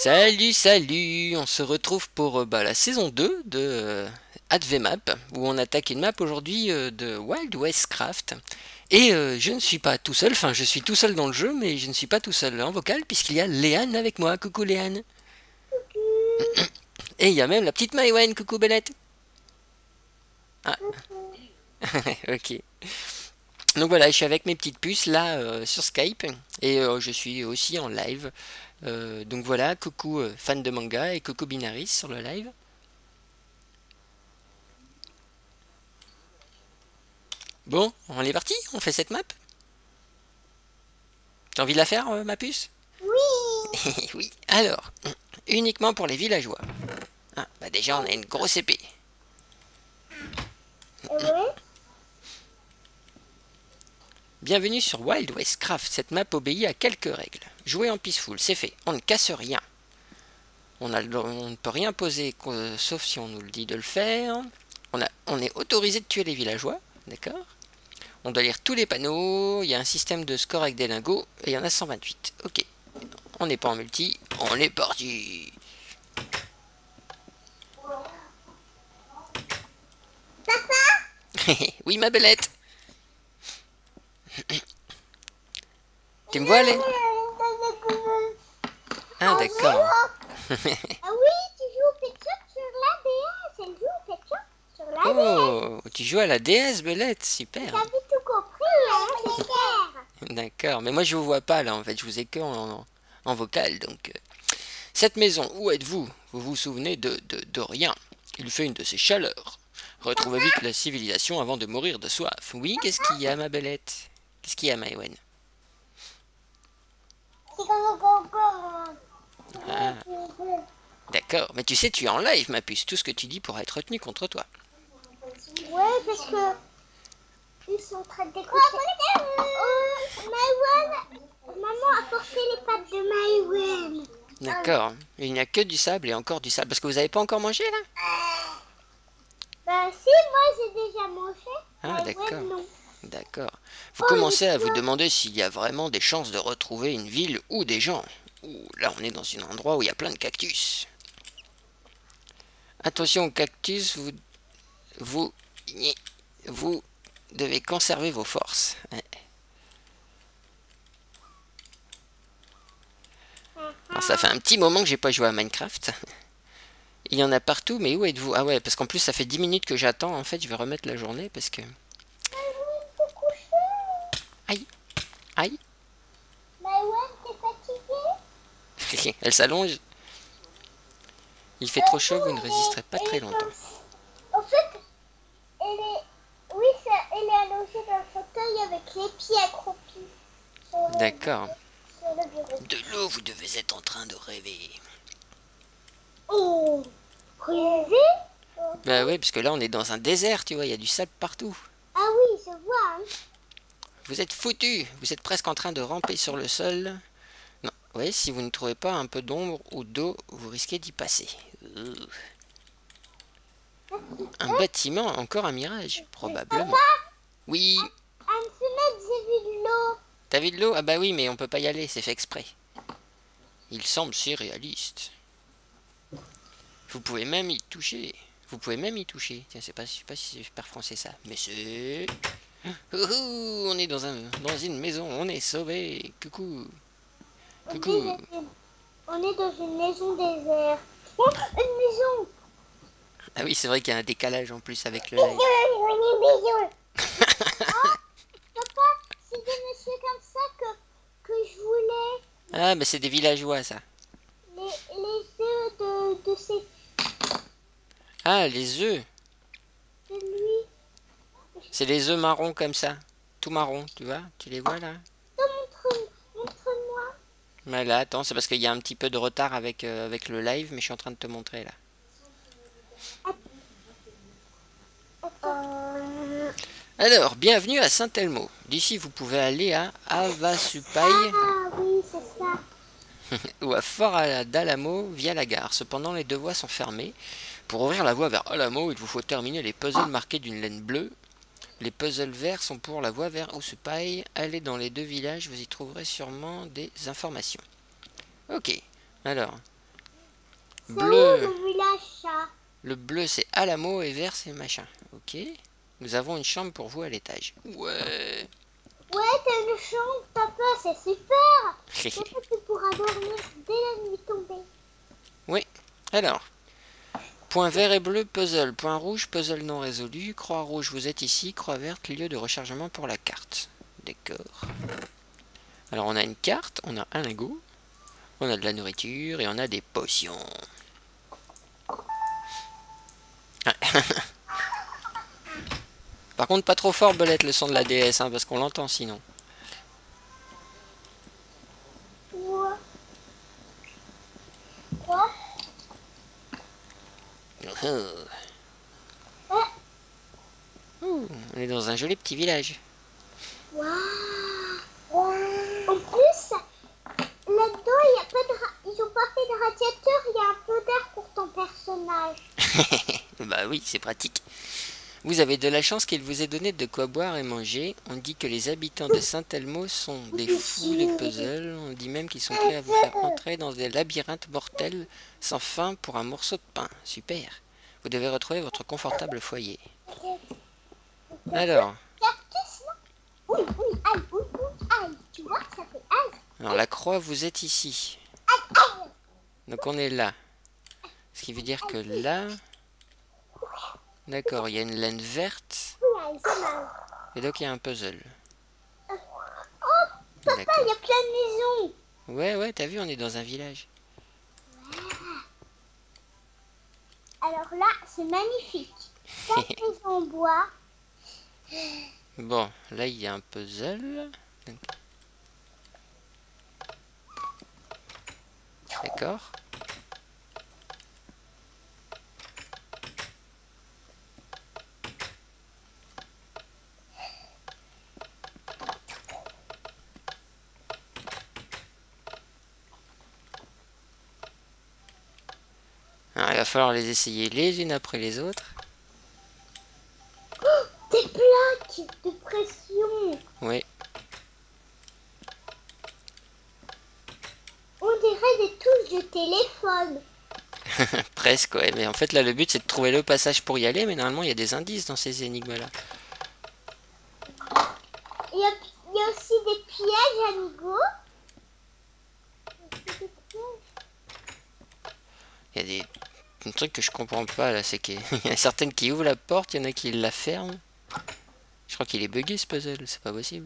Salut, salut! On se retrouve pour la saison 2 de Advemap, où on attaque une map aujourd'hui de Wild West Craft. Et je ne suis pas tout seul, enfin je suis tout seul dans le jeu, mais je ne suis pas tout seul en vocal, puisqu'il y a Léane avec moi. Coucou Léane! Et il y a même la petite Maïwen, coucou Belette! Ah, ok. Donc voilà, je suis avec mes petites puces là sur Skype, et je suis aussi en live. Donc voilà, coucou fan de manga et coucou Binaris sur le live. Bon, on est parti, on fait cette map. T'as envie de la faire, ma puce? Oui. Oui, alors, uniquement pour les villageois. Ah, bah déjà, on a une grosse épée. Ouais. Bienvenue sur Wild West Craft. Cette map obéit à quelques règles. Jouer en peaceful, c'est fait. On ne casse rien. On ne peut rien poser, sauf si on nous le dit de le faire. On est autorisé de tuer les villageois, d'accord? On doit lire tous les panneaux. Il y a un système de score avec des lingots. Et il y en a 128. Ok. On n'est pas en multi. On est parti. Oui, ma belette. Tu me vois aller? Ah, d'accord. Ah oui, tu joues au Pet Shop sur la DS. Elle joue au Pet Shop sur la DS. Oh, tu joues à la DS, belette. Super. T'avais tout compris, hein, super. D'accord. Mais moi, je vous vois pas, là, en fait. Je vous ai que en vocal, donc... Cette maison, où êtes-vous? Vous vous souvenez de rien. Il fait une de ces chaleurs. Retrouvez vite la civilisation avant de mourir de soif. Oui, qu'est-ce qu'il y a, ma belette? Qu'est-ce qu'il y a, Maïwen? Ah, d'accord. Mais tu sais, tu es en live, ma puce. Tout ce que tu dis pourra être retenu contre toi. Ouais, parce que ils sont en train d'écouter. Oh, Maïwen, maman a porté les pattes de Maïwen. D'accord. Il n'y a que du sable et encore du sable. Parce que vous n'avez pas encore mangé, là? Bah si, moi j'ai déjà mangé. Ah, Maïwen, d'accord. non. D'accord. Vous Oh, commencez à vous l'histoire. demander s'il y a vraiment des chances de retrouver une ville ou des gens. Ouh, là, on est dans un endroit où il y a plein de cactus. Attention aux cactus, vous, vous devez conserver vos forces. Ouais. Alors, ça fait un petit moment que j'ai pas joué à Minecraft. Il y en a partout, mais où êtes-vous? Ah ouais, parce qu'en plus ça fait 10 minutes que j'attends. En fait, je vais remettre la journée parce que... Maïwen, t'es couché? Aïe, aïe. Maïwen, t'es fatiguée? Elle s'allonge. Il fait trop chaud, vous ne Non, résisterez pas très longtemps. en fait, elle est, oui, elle est allongée dans le fauteuil avec les pieds accroupis D'accord. sur le bureau. De l'eau, vous devez être en train de rêver. Oh, rêver? Bah oui, parce que là on est dans un désert, tu vois, il y a du sable partout. Ah oui, je vois. Hein. Vous êtes foutus, vous êtes presque en train de ramper sur le sol. Non, oui, si vous ne trouvez pas un peu d'ombre ou d'eau, vous risquez d'y passer. Un bâtiment, encore un mirage, probablement. Oui, À une fenêtre, j'ai vu de l'eau. t'as vu de l'eau? Ah bah oui, mais on peut pas y aller, c'est fait exprès. Il semble si réaliste. Vous pouvez même y toucher. Vous pouvez même y toucher. Tiens, je sais pas si c'est super français ça. Mais c'est... On est dans une maison, on est sauvé. Coucou. Coucou. On est dans une maison déserte. Oh, une maison. Ah oui, c'est vrai qu'il y a un décalage en plus avec le Maison, live. une maison. Oh, papa, c'est des messieurs comme ça que je voulais. Ah, mais c'est des villageois ça. Les œufs de ces Ah, les œufs. de lui. C'est les œufs marrons comme ça. Tout marron, tu vois? Tu les vois là? Non, montre-moi. Mais là, attends, c'est parce qu'il y a un petit peu de retard avec le live, mais je suis en train de te montrer là. Alors, bienvenue à Saint-Elmo. D'ici, vous pouvez aller à Havasupai Ah oui, c'est ça. ou à Fort d'Alamo via la gare. Cependant, les deux voies sont fermées. Pour ouvrir la voie vers Alamo, il vous faut terminer les puzzles marqués d'une laine bleue. Les puzzles verts sont pour la voie vers Havasupai. Allez dans les deux villages, vous y trouverez sûrement des informations. Ok, alors, Bleu. Où le village, ça? Le bleu c'est Alamo et vert c'est machin. Ok. Nous avons une chambre pour vous à l'étage. Ouais. Ouais, t'as une chambre, papa, c'est super. Papa, tu pourras dormir dès la nuit tombée. Oui. Alors. Point vert et bleu, puzzle. Point rouge, puzzle non résolu. Croix rouge, vous êtes ici. Croix verte, lieu de rechargement pour la carte. D'accord. Alors on a une carte, on a un lingot, on a de la nourriture et on a des potions. Ah. Par contre, pas trop fort, Belette, le son de la DS, hein, parce qu'on l'entend sinon. Ouais. Quoi? On est dans un joli petit village. Waouh. En plus, là-dedans, il y a pas de ils ont pas fait de radiateur, il y a un peu d'air pour ton personnage. Bah oui, c'est pratique. Vous avez de la chance qu'il vous ait donné de quoi boire et manger. On dit que les habitants de Saint-Elmo sont des fous de puzzles. On dit même qu'ils sont prêts à vous faire entrer dans des labyrinthes mortels sans fin pour un morceau de pain. Super. Vous devez retrouver votre confortable foyer. Alors, Cactus, là? Oui, oui, aïe, oui, oui, aïe. Tu vois, ça fait aïe. alors la croix, vous êtes ici. Donc on est là. Ce qui veut dire que là... D'accord, il y a une laine verte. Oui, aïe, c'est mal. Et donc il y a un puzzle. Oh, papa, D'accord. il y a plein de maisons. Ouais, ouais, t'as vu, on est dans un village. Alors là, c'est magnifique. 4 maisons en bois. Bon, là il y a un puzzle. D'accord. Alors, il va falloir les essayer les unes après les autres. Des plaques de pression. Oui. On dirait des touches de téléphone. Presque, ouais. Mais en fait, là, le but, c'est de trouver le passage pour y aller. Mais normalement, il y a des indices dans ces énigmes-là. Il y a aussi des pièges à Nigo. Il y a des trucs que je comprends pas, là. C'est qu'il y en a certaines qui ouvrent la porte, il y en a qui la ferment. Je crois qu'il est buggé, ce puzzle. C'est pas possible.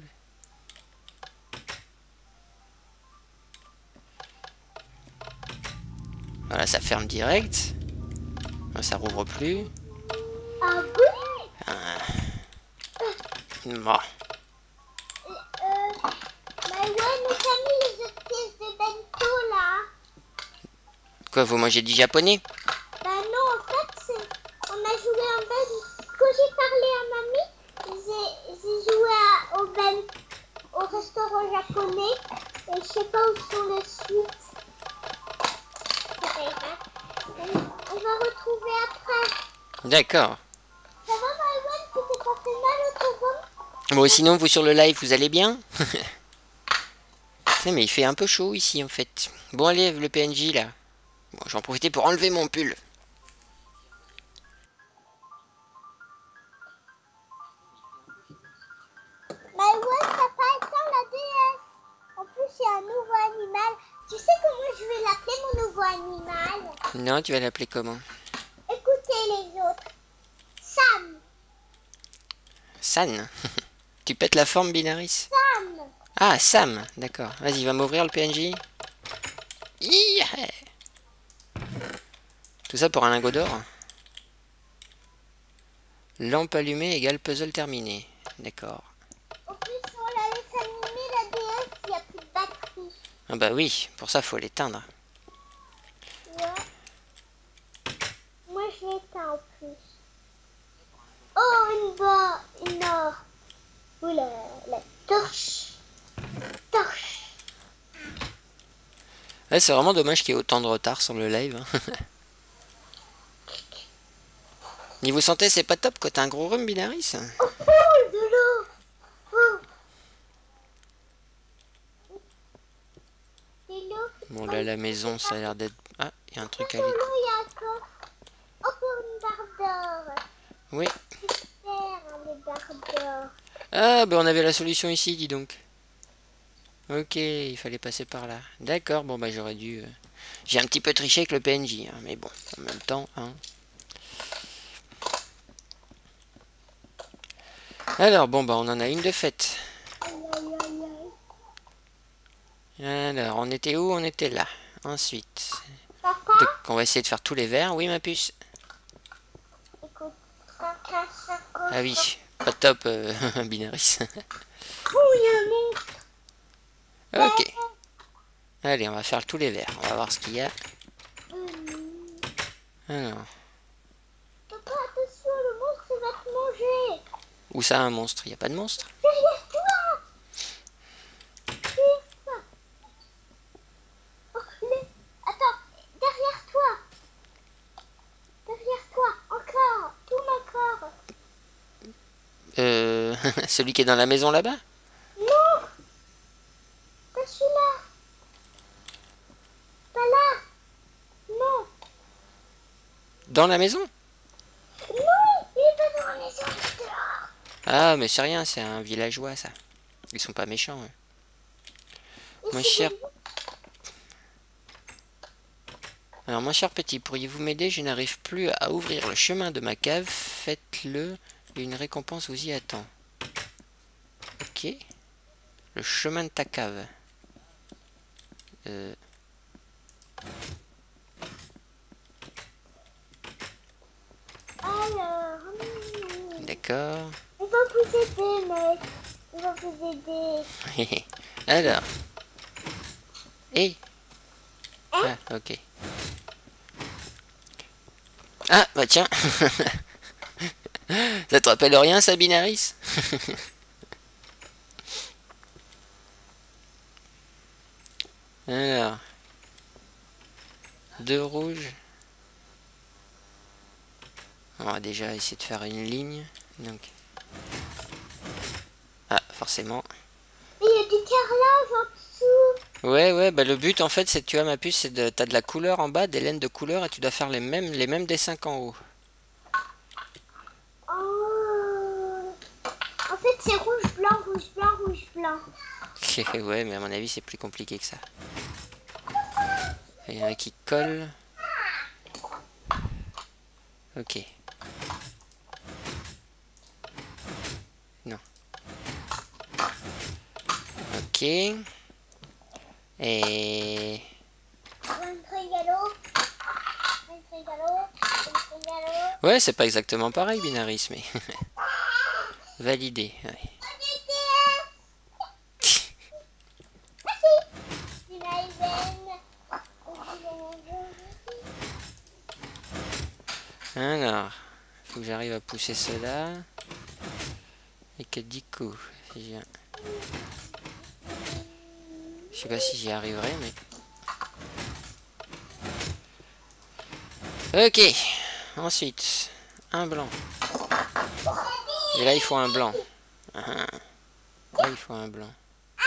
Voilà, ça ferme direct. Ça rouvre plus. Ah oui. Bon. Mais ouais, mais t'as mis les autres pièces de bento là. Quoi, vous mangez du japonais? Bah non, en fait, on a joué en bento. Quand j'ai parlé à mamie, j'ai joué au restaurant japonais. Et je sais pas où sont les suites. On va retrouver après. D'accord. Ça va, Maëwan, tu t'es pas fait mal au toboggan? Bon, sinon, vous sur le live, vous allez bien? Mais il fait un peu chaud ici, en fait. Bon, allez, le PNJ, là. Bon, j'en profiter pour enlever mon pull. Maëwan, t'as pas éteint la DS. En plus, il y a un nouveau animal. Tu sais comment je vais l'appeler, mon nouveau animal? Non, tu vas l'appeler comment? Écoutez les autres. Sam. San. Tu pètes la forme, Binaris? Sam. Ah, Sam, d'accord. Vas-y, va m'ouvrir le PNJ. Yeah. Tout ça pour un lingot d'or. Lampe allumée égale puzzle terminé. D'accord. En plus, si on la laisse allumer la DS, il n'y a plus de batterie. Ah bah oui, pour ça, faut l'éteindre. Ouais. Moi, je l'ai éteint en plus. Oh, une or. Oula, la torche. Torche. Ouais, c'est vraiment dommage qu'il y ait autant de retard sur le live. Hein. Niveau santé, c'est pas top quand t'as un gros rhume, Binaris. Oh, de l'eau. Oh. De l'eau. Bon, là, la maison, ça a l'air d'être... Ah, il y a un truc à Sur l'étage. l'eau, il y a encore une barre d'or. Oui. Super, les barres d'or. Ah, ben on avait la solution ici, dis donc. Ok, il fallait passer par là. D'accord, bon, bah j'aurais dû... J'ai un petit peu triché avec le PNJ, hein, mais bon, en même temps, hein. Alors, bon, bah on en a une de faite. Aïe, aïe, aïe, aïe. Alors, on était où? On était là. Ensuite, Papa, donc on va essayer de faire tous les verres. Oui, ma puce. écoute. Ah oui, pas top, Binaris. Oh, il y a un monstre. Ok, allez, on va faire tous les verres. On va voir ce qu'il y a. Alors, Papa, attention, le monstre il va te manger. où ça, un monstre? Il n'y a pas de monstre? Derrière toi. Derrière toi. Oh, attends, derrière toi. Derrière toi, encore. Tourne encore. Celui qui est dans la maison là-bas? Non, pas celui-là. Pas là. Non. Dans la maison? Non, il va dans la maison dehors. Ah, mais c'est rien, c'est un villageois, ça. Ils sont pas méchants, eux. Mon cher... Alors, mon cher petit, pourriez-vous m'aider? Je n'arrive plus à ouvrir le chemin de ma cave. Faites-le, une récompense vous y attend. Ok. Le chemin de ta cave. Alors, D'accord. il va vous aider, mec. Il va vous aider. Alors. Et Hein? ah, ok. Ah, bah tiens. Ça te rappelle rien, ça, Binaris? Alors. 2 rouges. On va déjà essayer de faire une ligne. Donc. Ah, forcément. Mais il y a du carrelage en dessous. Ouais, bah le but en fait, c'est, tu vois, ma puce, c'est de, t'as de la couleur en bas, des laines de couleur, et tu dois faire les mêmes dessins qu'en haut. Oh. En fait, c'est rouge, blanc, rouge, blanc, rouge, blanc. Ouais, mais à mon avis, c'est plus compliqué que ça. Il y en a qui collent. Ok. Non. Ok. Et... Ouais, c'est pas exactement pareil, Binaris, mais... Validé, ouais. Alors, faut que j'arrive à pousser cela. Et que du coup, je sais pas si j'y arriverai, mais... Ok. Ensuite, un blanc. Et là, il faut un blanc. Là, il faut un blanc.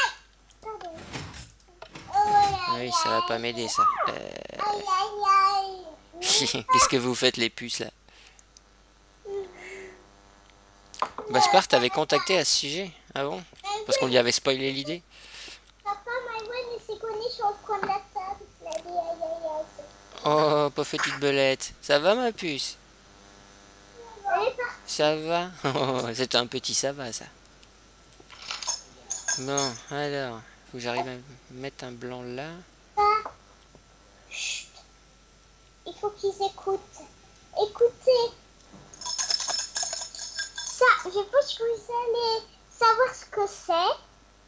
Ah oui, ça va pas m'aider, ça. Qu'est-ce que vous faites, les puces, là? Baspar t'avait contacté à ce sujet? Ah bon? Parce qu'on lui avait spoilé l'idée? Papa, Maïwen, il s'est connu sur le coin de la table. Il a dit aïe aïe aïe. Oh, pauvre petite belette. Ça va, ma puce? Elle est partie. Ça va? Oh, c'est un petit ça va, ça. Bon, alors, faut que j'arrive à mettre un blanc là. Chut. Il faut qu'ils écoutent. Écoutez. Ça, je pense que vous allez savoir ce que c'est.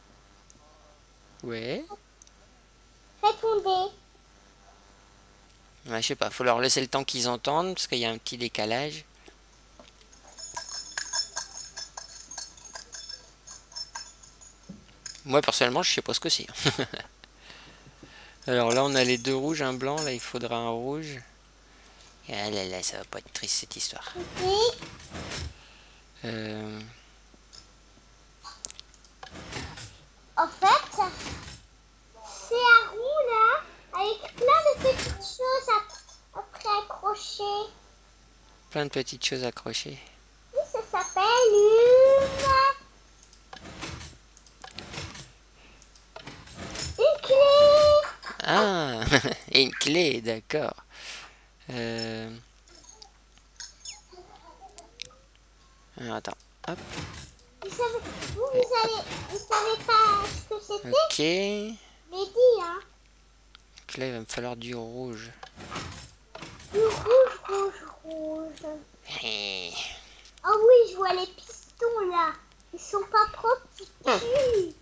Ouais. Répondez. Ouais, je sais pas, faut leur laisser le temps qu'ils entendent, parce qu'il y a un petit décalage. Moi, personnellement, je sais pas ce que c'est. Alors là, on a les 2 rouges, un blanc. Là, il faudra un rouge. Ah là là, ça va pas être triste, cette histoire. Oui. En fait, c'est un rond là. Plein de petites choses accrochées. Oui, ça s'appelle une clé. Ah, et une clé, d'accord. Alors, attends, hop, Vous savez, vous savez pas ce que c'était? ok. Je l'ai dit, hein. Donc là, il va me falloir du rouge. Du rouge, rouge, rouge. Hé. Oh oui, je vois les pistons là. Ils sont pas propres, petits.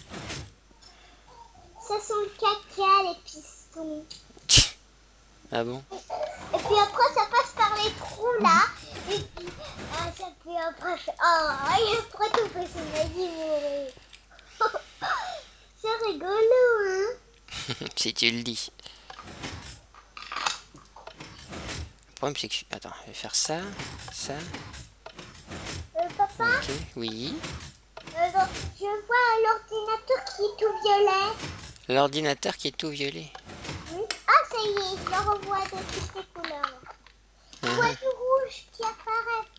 Ça sent le caca, les pistons. Ah bon? Et puis après, ça passe par les trous là. Et puis, ça puis après, et après tout fait son avis mourir. C'est rigolo, hein. Si tu le dis. Le problème, c'est que... Attends, je vais faire ça, ça. Papa, Ok, oui. je vois l'ordinateur qui est tout violet. L'ordinateur qui est tout violet. Oui. Ah, ça y est, je le revois de toutes les couleurs. Je vois du rouge qui apparaît.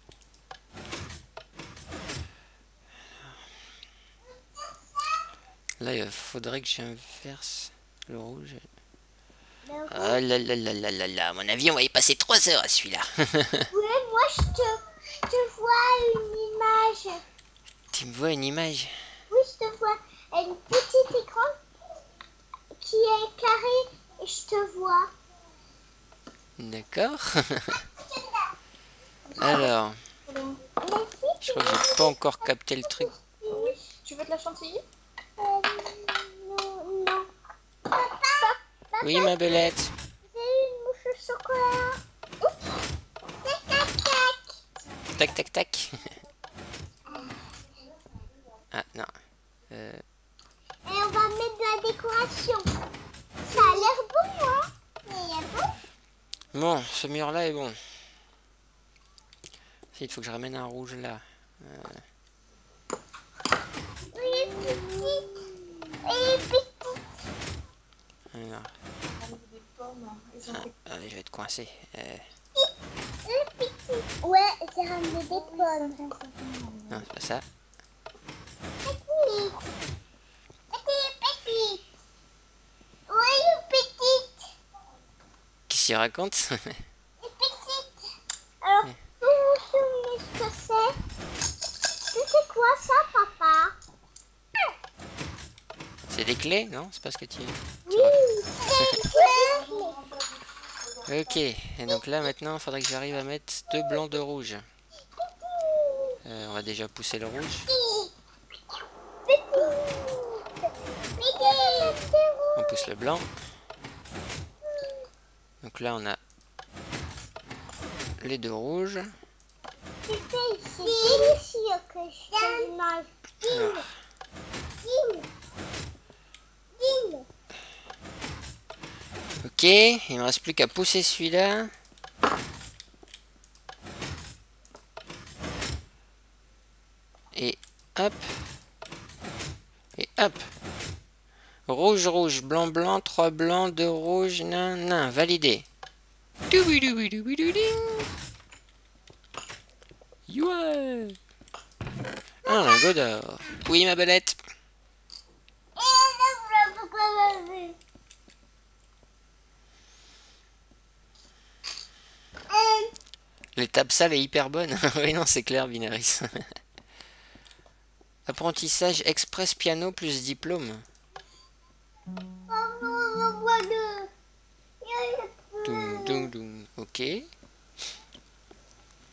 Là, il faudrait que j'inverse le rouge. Le rouge. Oh là là là là là là. À mon avis, on va y passer 3 heures à celui-là. Oui, moi je te vois une image. Tu me vois une image? Oui, je te vois un petit écran qui est carré et je te vois. D'accord. Alors, je crois que j'ai pas encore capté le truc. Oui. Tu veux de la chantilly? Non, non. Papa, Oui, ma belette. j'ai une mouche au chocolat. Oups. Tac, tac, tac. Tac, tac, tac. Ah, non. Et on va mettre de la décoration. Ça a l'air bon, hein? Il est bon. Bon, ce mur-là est bon. Il faut que je ramène un rouge là. Il est petit. Il est petit. Alors, Des pommes. Ils ont des... je vais être coincé. Il est petit. Ouais, j'ai ramené des pommes. Non, c'est pas ça. Petit. Petit. Oui, petite. Qu'est-ce qu'il raconte? Petite. Alors, vous vous souvenez ce que c'est? C'est quoi ça, papa? C'est des clés, non? C'est pas ce que tu... Oui, c'est quoi? Ok, et donc là maintenant, il faudrait que j'arrive à mettre 2 blancs, 2 rouges. On va déjà pousser le rouge. On pousse le blanc. Donc là, on a les 2 rouges. C'est délicieux que je fais l'image. Alors, ok, il me reste plus qu'à pousser celui-là. Et hop. Et hop. Rouge, rouge, blanc, blanc, 3 blancs, 2 rouges, nan, nan, validé. Yeah. Un lingot d'or. Oui, ma belette. L'étape sale est hyper bonne. Oui, non, c'est clair, Binaris. Apprentissage express piano plus diplôme. Doum, doum, doum. Ok.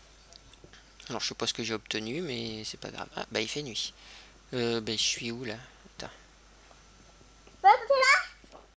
Alors, je sais pas ce que j'ai obtenu, mais c'est pas grave. Ah, bah, il fait nuit. Bah, je suis où, là?